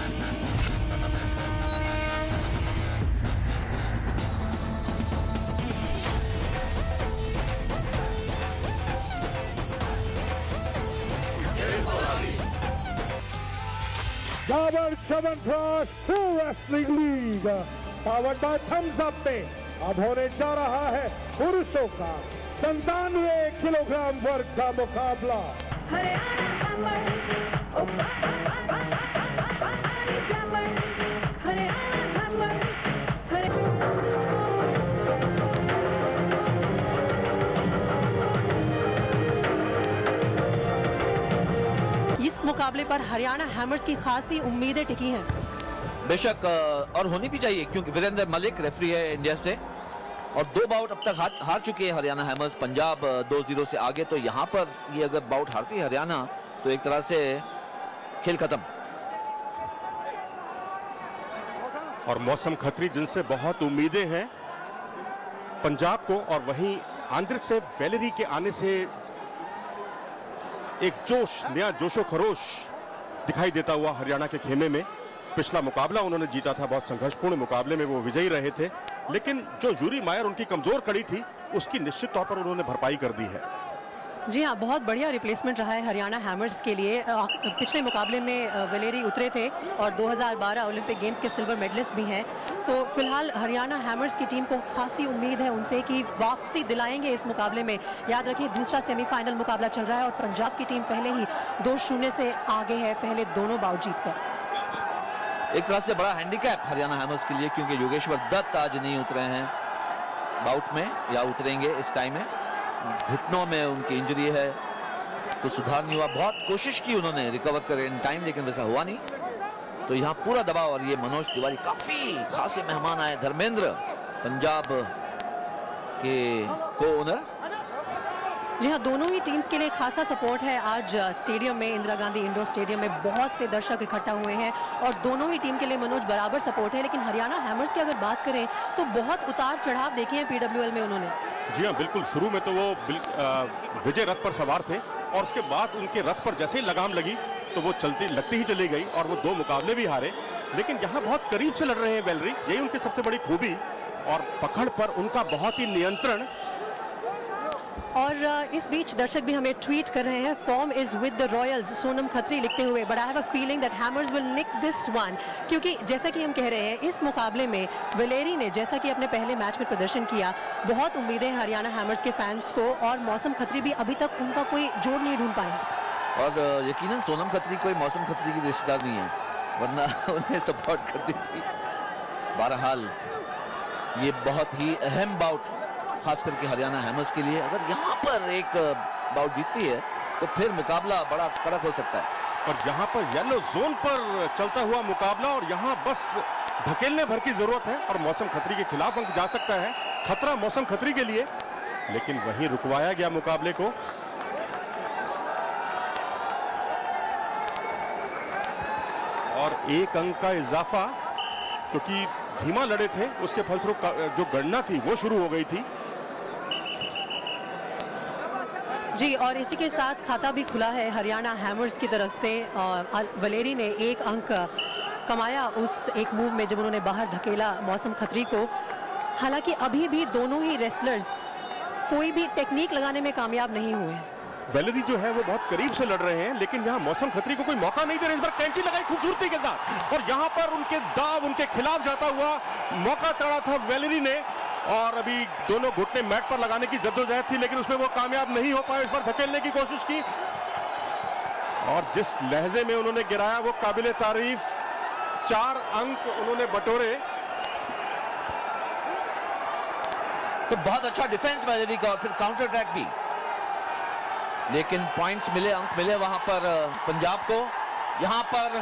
Dabur chyawanprash pro wrestling league powered by Thums Up में अब होने जा रहा है पुरुषों का 97 किलोग्राम वर्ग का मुकाबला। इस मुकाबले पर हरियाणा हैमर्स की खासी उम्मीदें टिकी हैं। बेशक और होनी भी चाहिए, क्योंकि वीरेंद्र मलिक रेफरी है इंडिया से और 2 बाउट अब तक हार चुके हैं हरियाणा हैमर्स। पंजाब 2-0 से आगे, तो यहां पर ये अगर बाउट हारती है हरियाणा तो एक तरह से खेल खत्म। और मौसम खत्री जिनसे बहुत उम्मीदें हैं पंजाब को, और वहीं आंध्र से वेलेरी के आने से एक जोश, नया जोशो खरोश दिखाई देता हुआ हरियाणा के खेमे में। पिछला मुकाबला उन्होंने जीता था, बहुत संघर्षपूर्ण मुकाबले में वो विजयी रहे थे, लेकिन जो यूरी मायर उनकी कमजोर कड़ी थी उसकी निश्चित तौर पर उन्होंने भरपाई कर दी है। जी हाँ, बहुत बढ़िया रिप्लेसमेंट रहा है हरियाणा हैमर्स के लिए। पिछले मुकाबले में वेलेरी उतरे थे और 2012 ओलंपिक गेम्स के सिल्वर मेडलिस्ट भी हैं। तो फिलहाल हरियाणा हैमर्स की टीम को खासी उम्मीद है उनसे कि वापसी दिलाएंगे इस मुकाबले में। याद रखिए दूसरा सेमीफाइनल मुकाबला चल रहा है और पंजाब की टीम पहले ही 2-0 से आगे है, पहले दोनों बाउट जीतकर। एक तरह से बड़ा हैंडीकैप हरियाणा हैमर्स के लिए, क्योंकि योगेश्वर दत्त आज नहीं उतरे हैं बाउट में, या उतरेंगे इस टाइम में। घुटनों में उनकी इंजरी है तो सुधार नहीं हुआ। बहुत कोशिश की उन्होंने रिकवर करें इन टाइम, लेकिन वैसा हुआ नहीं। तो यहाँ पूरा दबाव, और ये मनोज तिवारी काफी खासे मेहमान आए। धर्मेंद्र पंजाब के को ओनर। जी हाँ, दोनों ही टीम्स के लिए खासा सपोर्ट है। आज स्टेडियम में, इंदिरा गांधी इंडोर स्टेडियम में बहुत से दर्शक इकट्ठा हुए हैं और दोनों ही टीम के लिए मनोज बराबर सपोर्ट है। लेकिन हरियाणा हैमर्स की अगर बात करें तो बहुत उतार चढ़ाव देखे हैं PWL में उन्होंने। जी हाँ, बिल्कुल। शुरू में तो वो विजय रथ पर सवार थे और उसके बाद उनके रथ पर जैसे ही लगाम लगी तो वो लगती ही चली गई और वो 2 मुकाबले भी हारे। लेकिन यहाँ बहुत करीब से लड़ रहे हैं वेलरी, यही उनकी सबसे बड़ी खूबी, और पकड़ पर उनका बहुत ही नियंत्रण। और इस बीच दर्शक भी हमें ट्वीट कर रहे हैं, form is with the Royals, Sonam Khatri लिखते हुए, but I have a feeling that Hammers will nick this one. क्योंकि जैसा कि हम कह रहे हैं, इस मुकाबले में वेलेरी ने जैसा कि अपने पहले मैच में प्रदर्शन किया, बहुत उम्मीदें हरियाणा हैमर्स के फैंस को, और मौसम खत्री भी अभी तक उनका कोई जोड़ नहीं ढूंढ पाए। और यकीनन सोनम खत्री कोई मौसम खत्री की रिश्तेदार नहीं है, वरना उन्हें सपोर्ट करती थी। बहरहाल ये बहुत ही अहम बाउट खास करके हरियाणा हैमर्स के लिए। अगर यहाँ पर एक बाउट जीतती है तो फिर मुकाबला बड़ा कड़क हो सकता है। और यहाँ पर येलो जोन पर चलता हुआ मुकाबला, और यहाँ बस धकेलने भर की जरूरत है और मौसम खत्री के खिलाफ अंक जा सकता है। खतरा मौसम खत्री के लिए, लेकिन वहीं रुकवाया गया मुकाबले को। और 1 अंक का इजाफा, क्योंकि धीमा लड़े थे, उसके फलस्वरूप जो गणना थी वो शुरू हो गई थी। जी, और इसी के साथ खाता भी खुला है हरियाणा हैमर्स की तरफ से। और वेलेरी ने 1 अंक कमाया उस एक मूव में जब उन्होंने बाहर धकेला मौसम खत्री को। हालांकि अभी भी दोनों ही रेसलर्स कोई भी टेक्निक लगाने में कामयाब नहीं हुए हैं। वेलेरी जो है वो बहुत करीब से लड़ रहे हैं, लेकिन यहाँ मौसम खत्री को कोई मौका नहीं दे रहे। इस बार कैंची लगाई खूबसूरती के साथ, और यहाँ पर उनके दाव उनके खिलाफ जाता हुआ मौका तड़ा था वेलेरी ने। और अभी दोनों घुटने मैट पर लगाने की जद्दोजहद थी, लेकिन उसमें वो कामयाब नहीं हो पाए। इस बार धकेलने की कोशिश की और जिस लहजे में उन्होंने गिराया वो काबिले तारीफ। 4 अंक उन्होंने बटोरे। तो बहुत अच्छा डिफेंस वेलेरी का, और फिर काउंटर अटैक भी, लेकिन पॉइंट्स मिले, अंक मिले वहां पर पंजाब को। यहां पर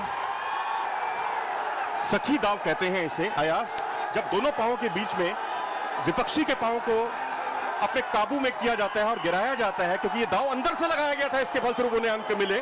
सखी दाव कहते हैं इसे अयास, जब दोनों पांवों के बीच में विपक्षी के पांव को अपने काबू में किया जाता है और गिराया जाता है, क्योंकि ये दाव अंदर से लगाया गया था, इसके फलस्वरूप उन्हें अंक मिले।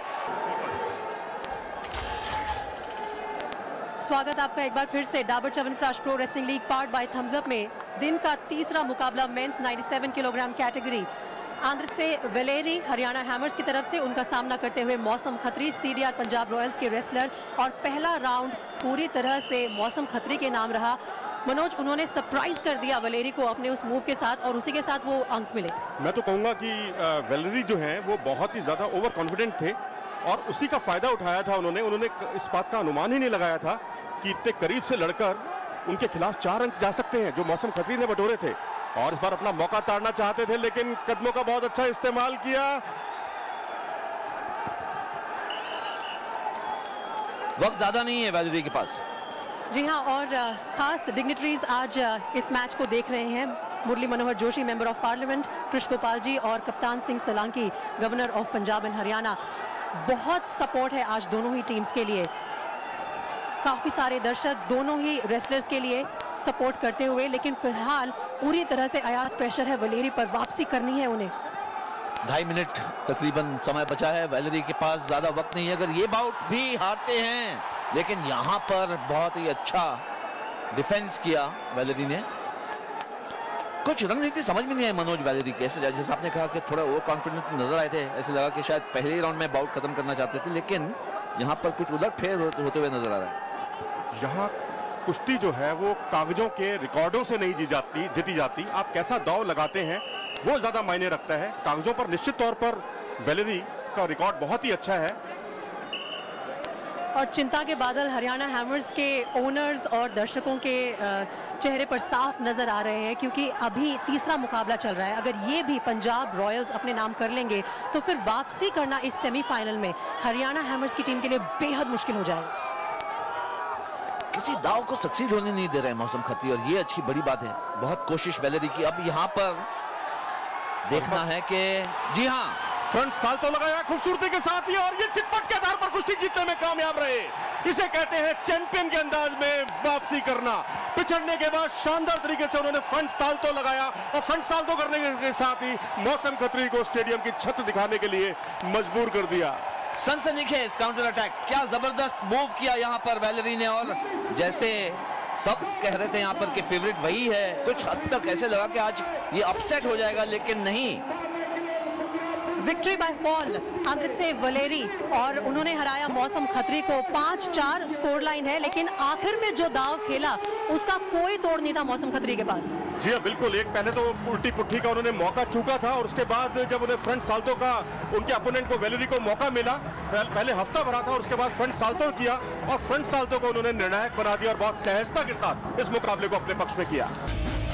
स्वागत आपका एक बार फिर से Dabur chyawanprash pro wrestling league powered by Thums Up में। दिन का तीसरा मुकाबला मेंस 97 किलोग्राम कैटेगरी आंध्र से वेलेरी हरियाणा हैमर्स की तरफ से, उनका सामना करते हुए मौसम खत्री सीडीआर पंजाब रॉयल्स के रेसलर। और पहला राउंड पूरी तरह से मौसम खत्री के नाम रहा। मनोज, उन्होंने सरप्राइज कर दिया वेलेरी को अपने उस मूव के साथ और उसी के साथ वो अंक मिले। मैं तो कहूंगा कि वेलेरी जो है वो बहुत ही ज्यादा ओवर कॉन्फिडेंट थे और उसी का फायदा उठाया था उन्होंने इस बात का अनुमान ही नहीं लगाया था कि इतने करीब से लड़कर उनके खिलाफ 4 अंक जा सकते हैं जो मौसम खत्री ने बटोरे थे। और इस बार अपना मौका ताड़ना चाहते थे लेकिन कदमों का बहुत अच्छा इस्तेमाल किया। वक्त ज्यादा नहीं है वेलेरी के पास। जी हाँ, और खास डिग्निटरीज आज इस मैच को देख रहे हैं। Murli Manohar Joshi, member of parliament, Krishna Gopal ji और Kaptan Singh Solanki, governor of Punjab and Haryana. बहुत सपोर्ट है आज दोनों ही टीम्स के लिए। काफी सारे दर्शक दोनों ही रेसलर्स के लिए सपोर्ट करते हुए, लेकिन फिलहाल पूरी तरह से अयाज प्रेशर है वेलेरी पर, वापसी करनी है उन्हें। 2.5 मिनट तकरीबन समय बचा है, वेलेरी के पास ज्यादा वक्त नहीं है। अगर ये बाउट भी हारते हैं, लेकिन यहाँ पर बहुत ही अच्छा डिफेंस किया वेलेरी ने। कुछ रणनीति समझ में नहीं आई मनोज वेलेरी के, जैसे आपने कहा कि थोड़ा ओवर कॉन्फिडेंट नजर आए थे, ऐसे लगा कि शायद पहले ही राउंड में बाउट खत्म करना चाहते थे, लेकिन यहाँ पर कुछ उलटफेर होते हुए नजर आ रहा है। यहाँ कुश्ती जो है वो कागजों के रिकॉर्डों से नहीं जीती जाती। आप कैसा दांव लगाते हैं वो ज्यादा मायने रखता है। कागजों पर निश्चित तौर पर वेलेरी का रिकॉर्ड बहुत ही अच्छा है। और चिंता के बादल हरियाणा हैमर्स के ओनर्स और दर्शकों के चेहरे पर साफ नजर आ रहे हैं, क्योंकि अभी तीसरा मुकाबला चल रहा है। अगर ये भी पंजाब रॉयल्स अपने नाम कर लेंगे तो फिर वापसी करना इस सेमीफाइनल में हरियाणा हैमर्स की टीम के लिए बेहद मुश्किल हो जाएगा। किसी दाव को सक्सीड होने नहीं दे रहे हैं मौसम खत्री, और ये अच्छी बड़ी बात है। बहुत कोशिश वेलेरी की। अब यहाँ पर देखना है कि जी हाँ, फ्रंट साल तो लगाया खूबसूरती के साथ ही, और ये चिटपट के आधार पर कुश्ती जीतने में कामयाब रहे। इसे कहते हैं चैंपियन के अंदाज में वापसी करना। पिछड़ने के बाद शानदार तरीके से उन्होंने फ्रंट साल तो लगाया और फ्रंट साल तो करने के साथ ही मौसम खत्री को स्टेडियम की छत दिखाने के लिए मजबूर कर दिया। सनसनीखेज काउंटर अटैक, क्या जबरदस्त मूव किया यहाँ पर वेलेरी ने। और जैसे सब कह रहे थे यहाँ पर कि फेवरेट वही है, कुछ हद तक ऐसे लगा कि आज ये अपसेट हो जाएगा, लेकिन नहीं। विक्ट्री बाय फॉल आंध्र से वेलेरी, और उन्होंने हराया मौसम खत्री को। 5-4 स्कोर लाइन है, लेकिन आखिर में जो दाव खेला उसका कोई तोड़ नहीं था मौसम खत्री के पास। जी हाँ, बिल्कुल। एक पहले तो उल्टी पुट्ठी का उन्होंने मौका चूका था, और उसके बाद जब उन्हें फ्रंट साल्तो का उनके अपोनेंट को वेलेरी को मौका मिला, पहले हफ्ता भरा था और उसके बाद फ्रंट साल्तो किया और फ्रंट साल्तो को उन्होंने निर्णायक बना दिया और बहुत सहजता के साथ इस मुकाबले को अपने पक्ष में किया।